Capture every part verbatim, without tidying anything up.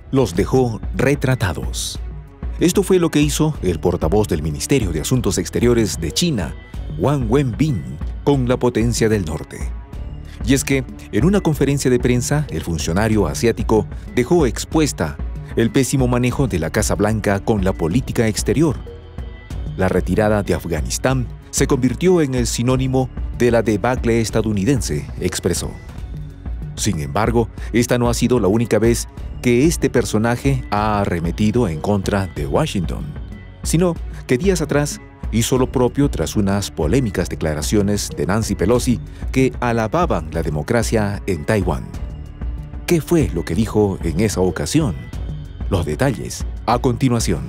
los dejó retratados. Esto fue lo que hizo el portavoz del Ministerio de Asuntos Exteriores de China, Wang Wenbin, con la potencia del norte. Y es que, en una conferencia de prensa, el funcionario asiático dejó expuesta el pésimo manejo de la Casa Blanca con la política exterior. La retirada de Afganistán se convirtió en el sinónimo de la debacle estadounidense, expresó. Sin embargo, esta no ha sido la única vez que este personaje ha arremetido en contra de Washington, sino que días atrás hizo lo propio tras unas polémicas declaraciones de Nancy Pelosi que alababan la democracia en Taiwán. ¿Qué fue lo que dijo en esa ocasión? Los detalles a continuación.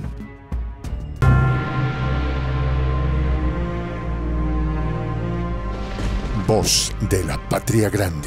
Voz de la Patria Grande.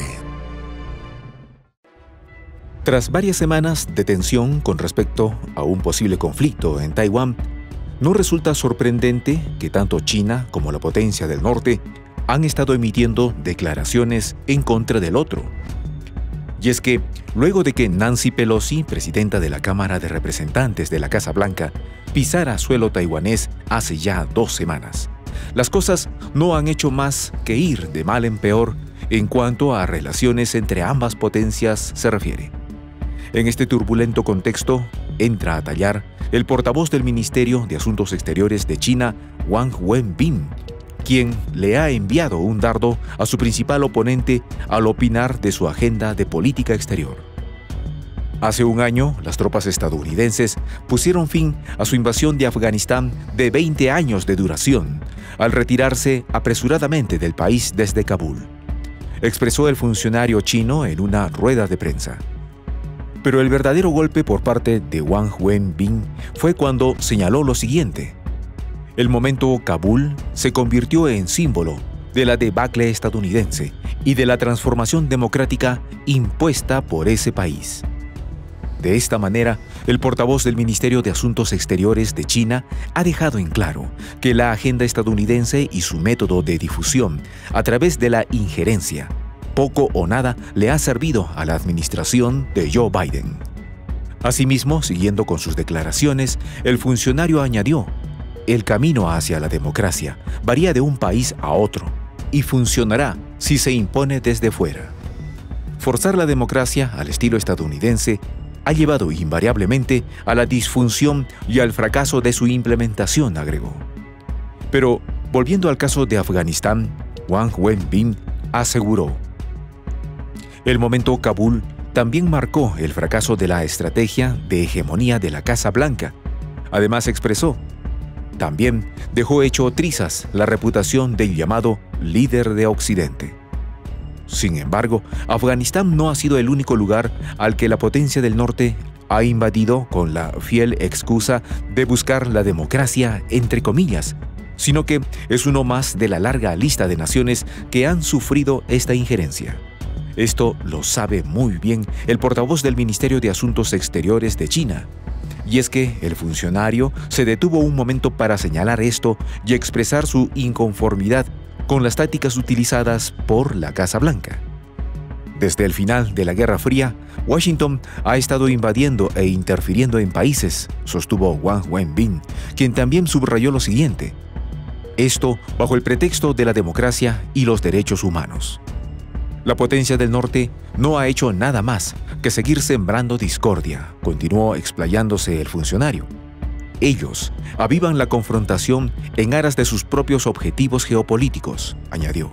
Tras varias semanas de tensión con respecto a un posible conflicto en Taiwán, no resulta sorprendente que tanto China como la potencia del norte han estado emitiendo declaraciones en contra del otro. Y es que, luego de que Nancy Pelosi, presidenta de la Cámara de Representantes de la Casa Blanca, pisara suelo taiwanés hace ya dos semanas, las cosas no han hecho más que ir de mal en peor en cuanto a relaciones entre ambas potencias se refiere. En este turbulento contexto, entra a tallar el portavoz del Ministerio de Asuntos Exteriores de China, Wang Wenbin, quien le ha enviado un dardo a su principal oponente al opinar de su agenda de política exterior. Hace un año, las tropas estadounidenses pusieron fin a su invasión de Afganistán de veinte años de duración, al retirarse apresuradamente del país desde Kabul, expresó el funcionario chino en una rueda de prensa. Pero el verdadero golpe por parte de Wang Wenbin fue cuando señaló lo siguiente: el momento Kabul se convirtió en símbolo de la debacle estadounidense y de la transformación democrática impuesta por ese país. De esta manera, el portavoz del Ministerio de Asuntos Exteriores de China ha dejado en claro que la agenda estadounidense y su método de difusión a través de la injerencia poco o nada le ha servido a la administración de Joe Biden. Asimismo, siguiendo con sus declaraciones, el funcionario añadió: el camino hacia la democracia varía de un país a otro y funcionará si se impone desde fuera. Forzar la democracia al estilo estadounidense ha llevado invariablemente a la disfunción y al fracaso de su implementación, agregó. Pero, volviendo al caso de Afganistán, Wang Wenbin aseguró: el momento Kabul también marcó el fracaso de la estrategia de hegemonía de la Casa Blanca. Además expresó: también dejó hecho trizas la reputación del llamado líder de Occidente. Sin embargo, Afganistán no ha sido el único lugar al que la potencia del norte ha invadido con la fiel excusa de buscar la democracia, entre comillas, sino que es uno más de la larga lista de naciones que han sufrido esta injerencia. Esto lo sabe muy bien el portavoz del Ministerio de Asuntos Exteriores de China. Y es que el funcionario se detuvo un momento para señalar esto y expresar su inconformidad con las tácticas utilizadas por la Casa Blanca. Desde el final de la Guerra Fría, Washington ha estado invadiendo e interfiriendo en países, sostuvo Wang Wenbin, quien también subrayó lo siguiente: esto bajo el pretexto de la democracia y los derechos humanos. La potencia del norte no ha hecho nada más que seguir sembrando discordia, continuó explayándose el funcionario. Ellos avivan la confrontación en aras de sus propios objetivos geopolíticos, añadió.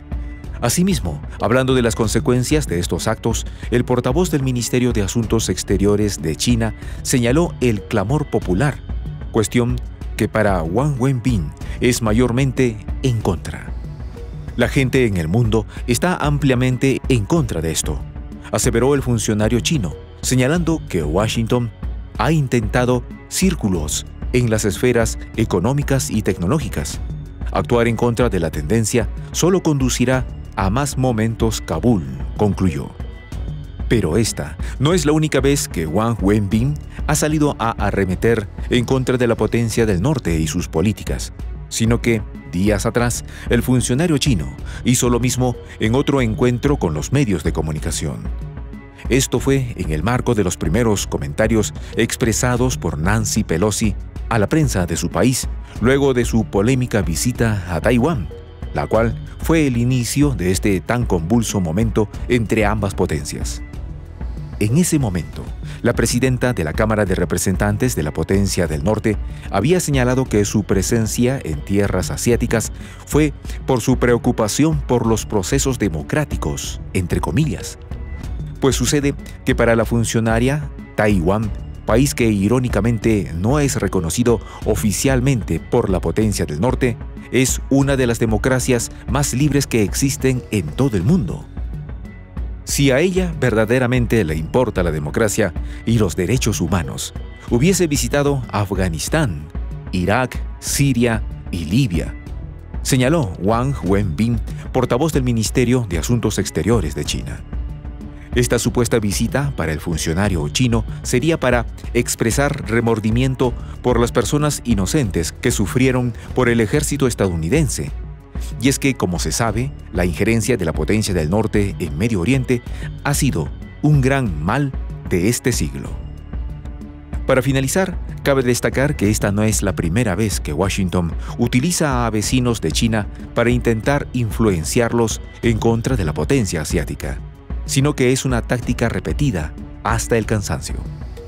Asimismo, hablando de las consecuencias de estos actos, el portavoz del Ministerio de Asuntos Exteriores de China señaló el clamor popular, cuestión que para Wang Wenbin es mayormente en contra. La gente en el mundo está ampliamente en contra de esto, aseveró el funcionario chino, señalando que Washington ha intentado círculos en las esferas económicas y tecnológicas. Actuar en contra de la tendencia solo conducirá a más momentos Kabul, concluyó. Pero esta no es la única vez que Wang Wenbin ha salido a arremeter en contra de la potencia del norte y sus políticas, sino que, días atrás, el funcionario chino hizo lo mismo en otro encuentro con los medios de comunicación. Esto fue en el marco de los primeros comentarios expresados por Nancy Pelosi a la prensa de su país luego de su polémica visita a Taiwán, la cual fue el inicio de este tan convulso momento entre ambas potencias. En ese momento, la presidenta de la Cámara de Representantes de la Potencia del Norte había señalado que su presencia en tierras asiáticas fue por su preocupación por los procesos democráticos, entre comillas. Pues sucede que para la funcionaria, Taiwán, país que irónicamente no es reconocido oficialmente por la Potencia del Norte, es una de las democracias más libres que existen en todo el mundo. Si a ella verdaderamente le importa la democracia y los derechos humanos, hubiese visitado Afganistán, Irak, Siria y Libia, señaló Wang Wenbin, portavoz del Ministerio de Asuntos Exteriores de China. Esta supuesta visita para el funcionario chino sería para expresar remordimiento por las personas inocentes que sufrieron por el ejército estadounidense. Y es que, como se sabe, la injerencia de la Potencia del Norte en Medio Oriente ha sido un gran mal de este siglo. Para finalizar, cabe destacar que esta no es la primera vez que Washington utiliza a vecinos de China para intentar influenciarlos en contra de la potencia asiática, sino que es una táctica repetida hasta el cansancio.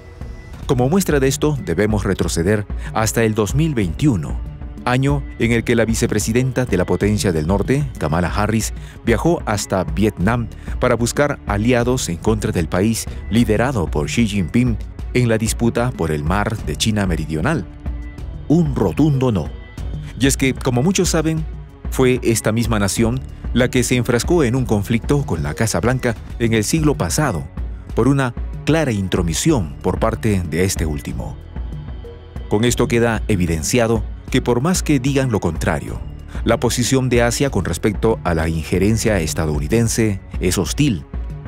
Como muestra de esto, debemos retroceder hasta el dos mil veintiuno, año en el que la vicepresidenta de la Potencia del Norte, Kamala Harris, viajó hasta Vietnam para buscar aliados en contra del país liderado por Xi Jinping en la disputa por el mar de China Meridional. Un rotundo no. Y es que, como muchos saben, fue esta misma nación la que se enfrascó en un conflicto con la Casa Blanca en el siglo pasado, por una clara intromisión por parte de este último. Con esto queda evidenciado que por más que digan lo contrario, la posición de Asia con respecto a la injerencia estadounidense es hostil.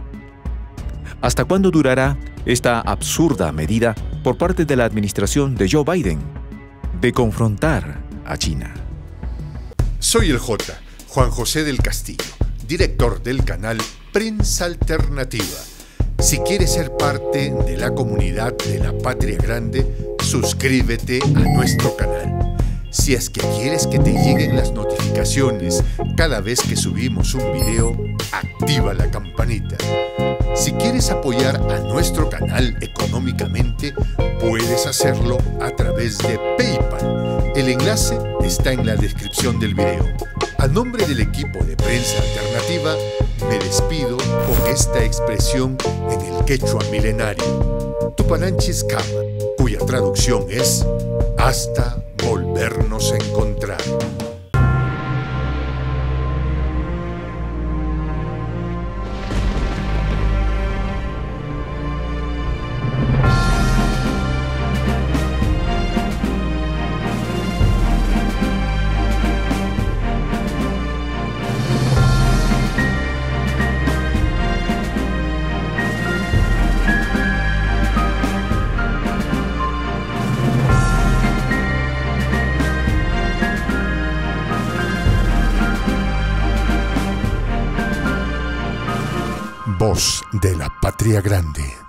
¿Hasta cuándo durará esta absurda medida por parte de la administración de Joe Biden de confrontar a China? Soy el J, Juan José del Castillo, director del canal Prensa Alternativa. Si quieres ser parte de la comunidad de la Patria Grande, suscríbete a nuestro canal. Si es que quieres que te lleguen las notificaciones cada vez que subimos un video, activa la campanita. Si quieres apoyar a nuestro canal económicamente, puedes hacerlo a través de PayPal. El enlace está en la descripción del video. A nombre del equipo de Prensa Alternativa, me despido con esta expresión en el quechua milenario, Tupananchis Kama, cuya traducción es hasta volvernos a encontrar. Voz de la Patria Grande.